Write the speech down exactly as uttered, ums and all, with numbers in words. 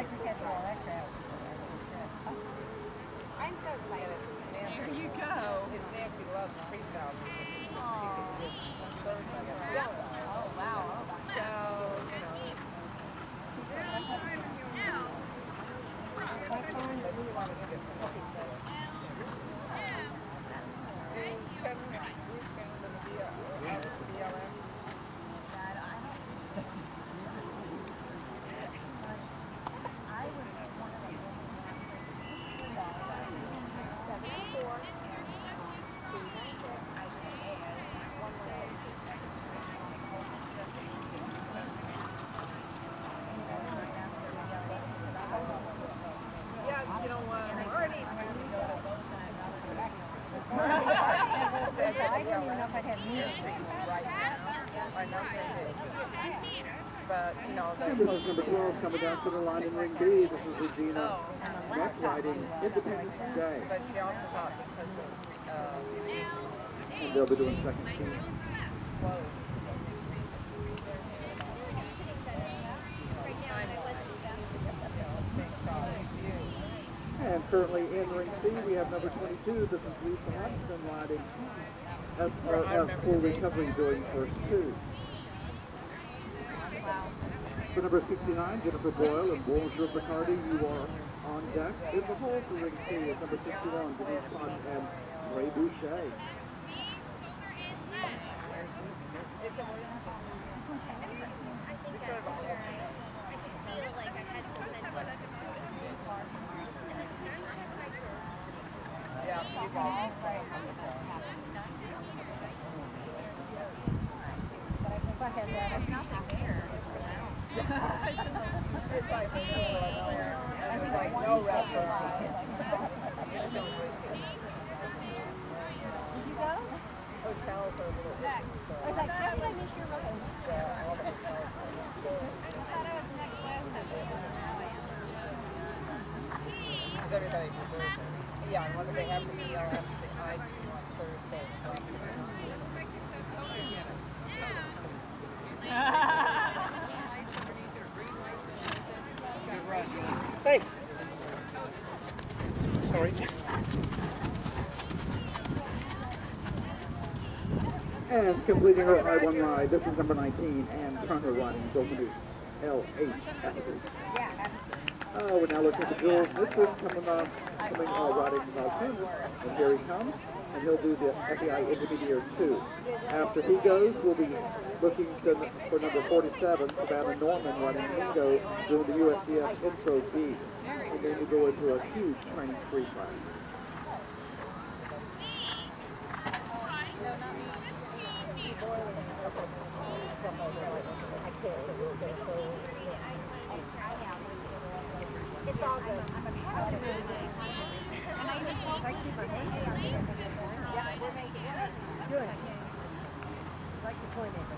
just had to all that crap. I'm so excited. There you go. It's Nancy loves freestyle. Yes. Oh, wow. So, you know. You know what? Already. I didn't even know if I had music. I know they did. But, you know, And this is number twelve coming down to the line in ring B. This is Regina Neck riding Independence Day. But she also thought because of, uh, and they'll be doing second team. And currently in ring C, we have number twenty-two. This is Lisa Hudson riding S R F Full Recovery doing first two. For number sixty-nine, Jennifer Boyle and Bonjour Bacardi, you are on deck. In the hole for ring C is number sixty-one, Denise Hunt and Ray Boucher. Everybody deserves it. Yeah, and what they have to be, I'll have to say I do on Thursday. Thanks. Sorry. And completing her I one ride, this is number nineteen, Ann Turner riding Golden L H Attitude. Oh, we're now looking at the Jules Nixon coming on, coming uh, riding Maltunas, and here he comes, and he'll do the F A I Intermediate two. After he goes, we'll be looking to, for number forty-seven, Savannah Norman riding Mingo, doing the U S D F Intro B. And then we go into a huge training free class. It's all good. I'm a proud of it. And I even told like keep her name. Yeah, we're making it. Good. Like to point it.